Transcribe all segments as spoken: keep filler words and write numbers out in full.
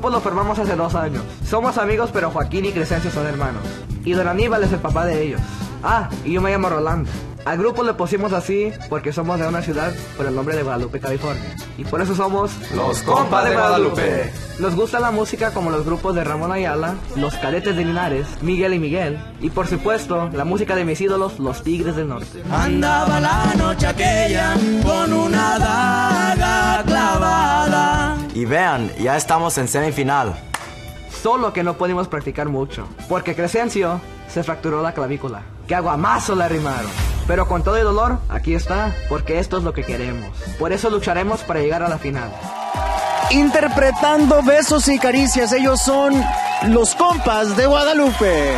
grupo lo formamos hace dos años. Somos amigos, pero Joaquín y Crescencio son hermanos. Y don Aníbal es el papá de ellos. Ah, y yo me llamo Rolando. Al grupo le pusimos así porque somos de una ciudad por el nombre de Guadalupe, California. Y por eso somos Los Compas de Guadalupe. Nos gusta la música como los grupos de Ramón Ayala, Los Cadetes de Linares, Miguel y Miguel. Y por supuesto, la música de mis ídolos, Los Tigres del Norte. Andaba la noche aquella con una daga clavada. Y vean, ya estamos en semifinal. Solo que no pudimos practicar mucho, porque Crescencio se fracturó la clavícula. ¡Qué aguamazo le arrimaron! Pero con todo el dolor, aquí está, porque esto es lo que queremos. Por eso lucharemos para llegar a la final. Interpretando Besos y Caricias, ellos son Los Compas de Guadalupe.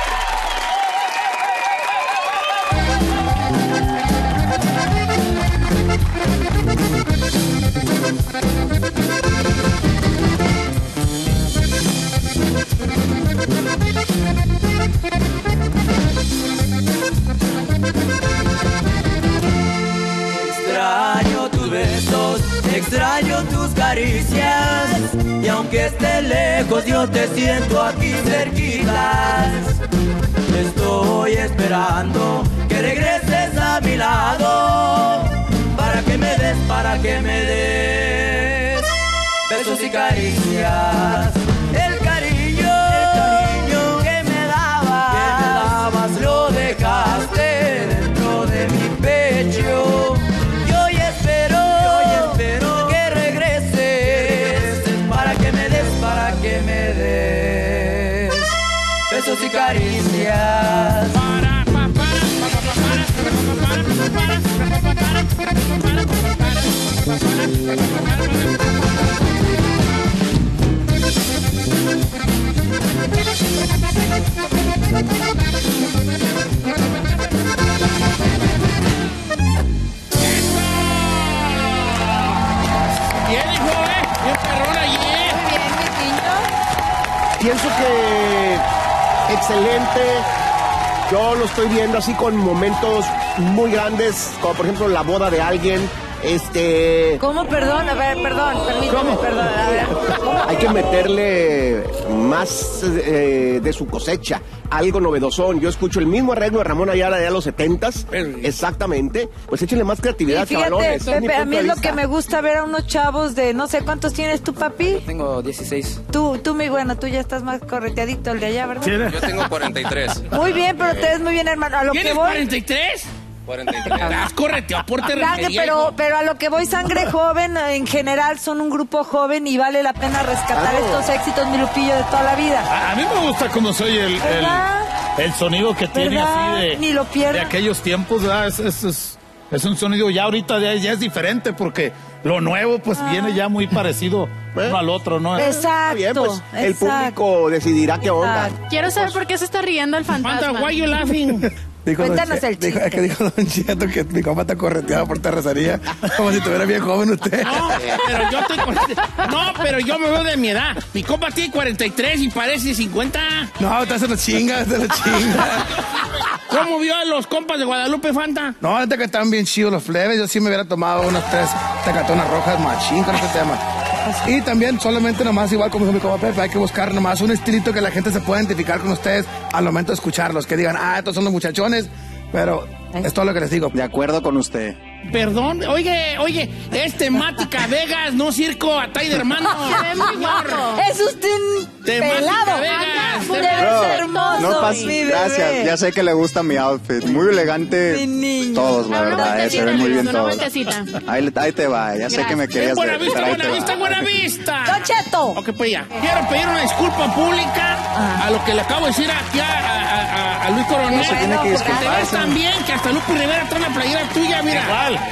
Extraño tus besos, extraño tus caricias, y aunque esté lejos yo te siento aquí cerquitas. Estoy esperando que regreses a mi lado, para que me des, para que me des besos y caricias. El cariño, el cariño que me dabas, que me dabas lo dejaste dentro de mi pecho. Besos y caricias. Bien, hijo, eh. Bien perrón allí, eh. Bien, mi pinto. Pienso que excelente. Yo lo estoy viendo así con momentos muy grandes, como por ejemplo la boda de alguien. Este... ¿Cómo? Perdón, a ver, perdón, permíteme, ¿Cómo? perdón, a ver. Hay que meterle más eh, de su cosecha, algo novedosón. Yo escucho el mismo arreglo de Ramón Ayala de a los setentas, exactamente. Pues échenle más creatividad, Y fíjate, chavalones. Pepe, mi a mí punto es de lo vista. que me gusta ver a unos chavos de no sé cuántos tienes tú, papi. Tengo dieciséis. Tú, tú, muy bueno, tú ya estás más correteadito el de allá, ¿verdad? Yo tengo cuarenta y tres. Muy bien, pero te ves muy bien, hermano. A lo que ¿Tienes voy. cuarenta y tres? cuarenta y tres. Has correteado por Sangre, terracería, pero, hijo. pero a lo que voy, Sangre Joven, en general son un grupo joven y vale la pena rescatar Claro. estos éxitos, mi Lupillo, de toda la vida. A, a mí me gusta como soy el, el, ¿Verdad? el sonido que tiene ¿Verdad? así de, Ni lo pierdo. de aquellos tiempos, ¿verdad? Es, es, es, es un sonido ya ahorita ya, ya es diferente porque lo nuevo pues Ah. viene ya muy parecido uno al otro, ¿no? Exacto. Bien, pues el exacto. público decidirá qué onda. Exacto. Quiero saber por qué se está riendo el fantasma. Fanta, why you laughing? Dijo don Cuéntanos Che- el dijo- chiste. Es que dijo Don Cheto que mi compa está correteado por terracería, como si estuviera bien joven usted. No, pero yo estoy con- No, pero yo me veo de mi edad. Mi compa tiene cuarenta y tres y parece cincuenta. No, usted se lo chinga, se lo chinga. ¿Cómo vio a los compas de Guadalupe, Fanta? No, antes que están bien chidos los plebes, yo sí me hubiera tomado unas tres tacatonas rojas machín con este tema. Y también solamente nomás, igual como dijo mi compa Pepe, hay que buscar nomás un estilito que la gente se pueda identificar con ustedes al momento de escucharlos, que digan, ah, estos son los muchachones, pero es todo lo que les digo. De acuerdo con usted. Perdón, oye, oye, es temática Vegas, no circo Atay de hermano. Se ve muy guapo. Es usted un Temática pelado. Vegas. Ajá, Te- debe Bro, ser hermoso. no pasa, mi bebé. gracias, ya sé que le gusta mi outfit, muy elegante. Mi niño. Todos, la Una verdad, eh, se vueltecita, ven muy bien Luis, una todos. vueltecita. Ahí, ahí te va, ya sé que me querías Buena ver, vista, pero ahí buena te vista, va. buena vista. Don Cheto. Ok, pues ya. Quiero pedir una disculpa pública a lo que le acabo de decir aquí a, a, a- a Luis Coronel. No se tiene que Porque disculpar, te ves señor. tan bien que hasta Lupi Rivera trae una playera tuya, mira. Igual.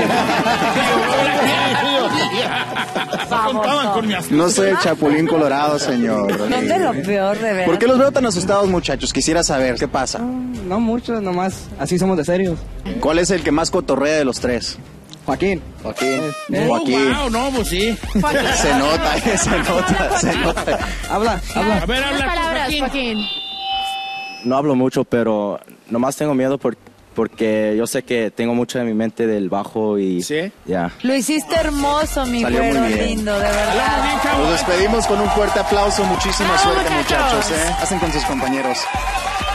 Contaban con mi as- No soy el Chapulín Colorado, señor. No es de lo peor, de verdad. ¿Por qué los veo tan asustados, muchachos? Quisiera saber, ¿qué pasa? No mucho, nomás. Así somos de serios. ¿Cuál es el que más cotorrea de los tres? Joaquín. Joaquín. Oh, Joaquín. wow, no, pues sí. Se nota, eh, se nota, se nota. Habla, habla. A ver, Unas habla tú, palabras, Joaquín. Joaquín. No hablo mucho, pero nomás tengo miedo por, porque yo sé que tengo mucho en mi mente del bajo y... ¿Sí? Ya. Lo hiciste hermoso, mi Salió muy güero bien. lindo, de verdad. Nos despedimos con un fuerte aplauso. Muchísima ¡Vamos, suerte, muchachos! muchachos. ¿eh? Hacen con sus compañeros.